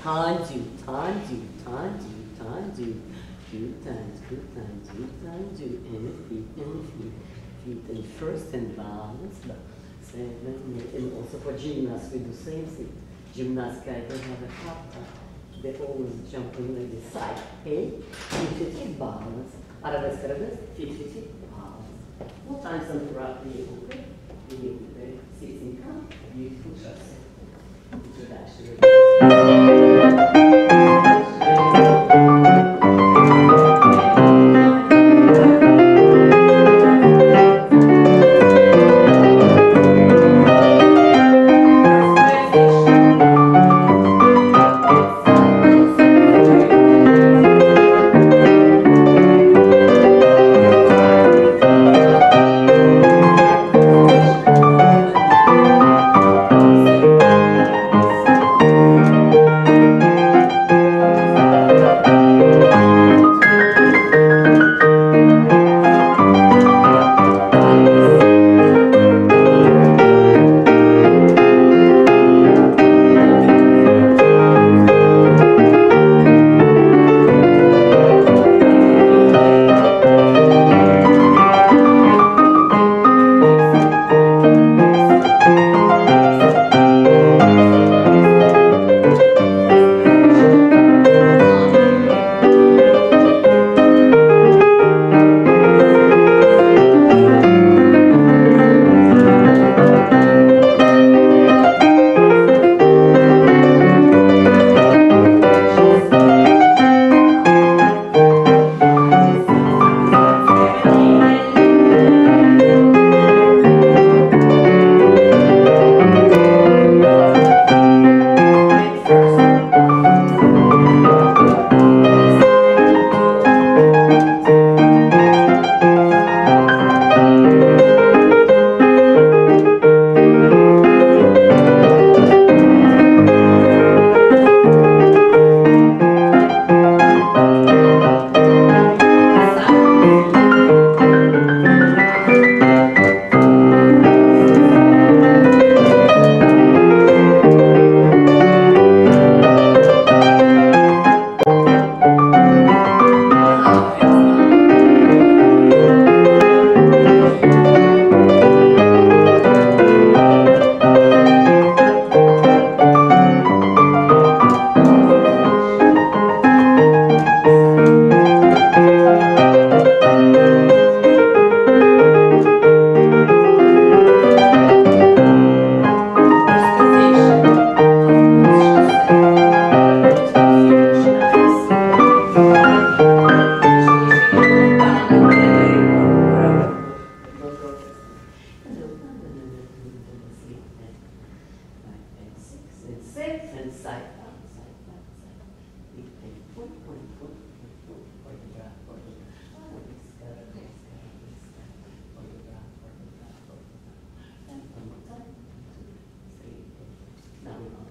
tendu, tendu, tendu, tendu. Good times, good times, good times. And feet, and first and balance. 7, 8, and also for gymnasts we do same thing. Gymnasts guys don't have a kata. They always jump in like this side. 8, 50, balance. Arabesque, arabesque, 50, balance. 4 times on the right, okay? 6 in count, beautiful chasse.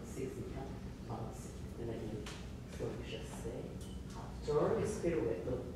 Turn is pirouette.